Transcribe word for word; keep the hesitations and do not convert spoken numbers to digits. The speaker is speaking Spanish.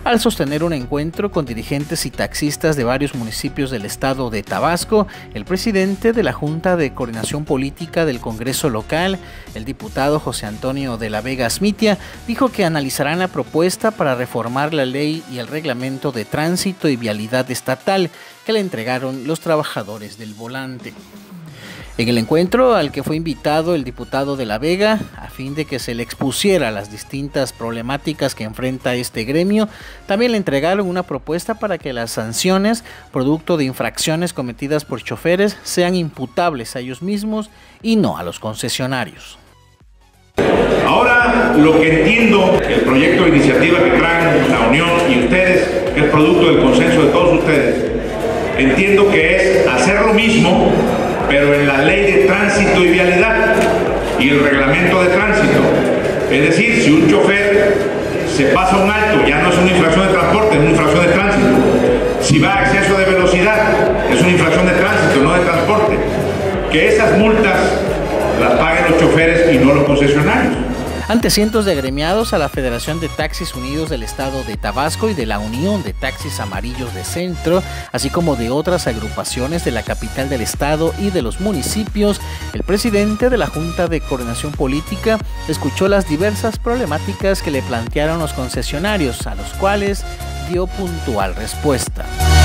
Al sostener un encuentro con dirigentes y taxistas de varios municipios del estado de Tabasco, el presidente de la Junta de Coordinación Política del Congreso local, el diputado José Antonio de la Vega Asmitia, dijo que analizarán la propuesta para reformar la ley y el reglamento de tránsito y vialidad estatal que le entregaron los trabajadores del volante. En el encuentro al que fue invitado el diputado de la Vega, a fin de que se le expusiera las distintas problemáticas que enfrenta este gremio, también le entregaron una propuesta para que las sanciones, producto de infracciones cometidas por choferes, sean imputables a ellos mismos y no a los concesionarios. Ahora, lo que entiendo, el proyecto de iniciativa que traen la Unión y ustedes, que es producto del consenso de todos ustedes, entiendo que es hacer lo mismo, pero en la ley de tránsito y vialidad y el reglamento de tránsito. Es decir, si un chofer se pasa un alto, ya no es una infracción de transporte, es una infracción de tránsito. Si va a exceso de velocidad, es una infracción de tránsito, no de transporte. Que esas multas las paguen los choferes y no los concesionarios. Ante cientos de agremiados a la Federación de Taxis Unidos del Estado de Tabasco y de la Unión de Taxis Amarillos de Centro, así como de otras agrupaciones de la capital del estado y de los municipios, el presidente de la Junta de Coordinación Política escuchó las diversas problemáticas que le plantearon los concesionarios, a los cuales dio puntual respuesta.